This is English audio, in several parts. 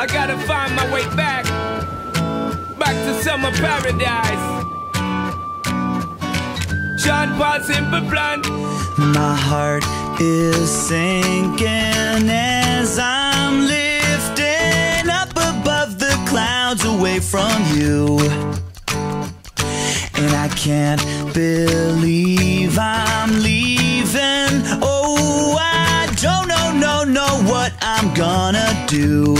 I gotta find my way back to summer paradise. Sean Paul, simple plan. My heart is sinking as I'm lifting up above the clouds away from you. And I can't believe I'm leaving. Oh, I don't know what I'm gonna do.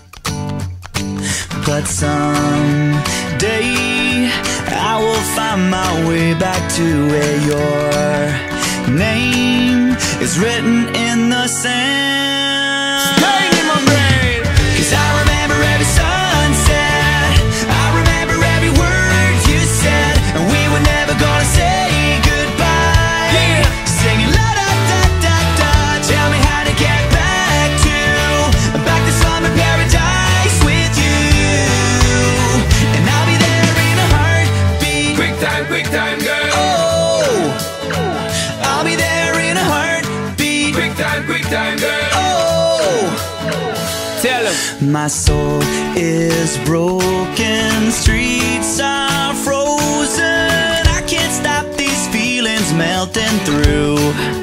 But someday I will find my way back to where your name is written in the sand. Staying in my brain. 'Cause I remember every sunset, I remember every word you said, and we were never gonna say goodbye. Yeah. Singing la da da da da. Tell me how to get back to summer paradise with you. And I'll be there in a heartbeat. Quick time, girl. Oh, I'll be there in a heartbeat. Quick time, girl. Oh, Tell him. my soul is broken, streets are frozen. I can't stop these feelings melting through.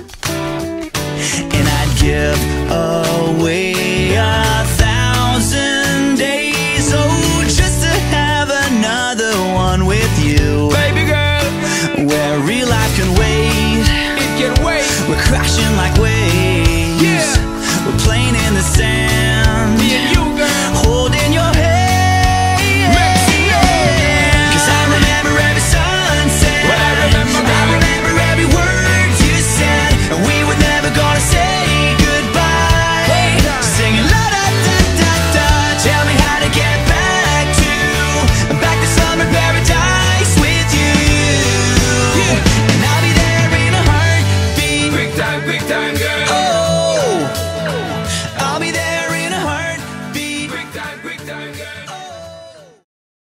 And I'd give away 1,000 days, oh, just to have another one with you. Baby girl, Where real life can wait, it can wait. we're crashing like waves.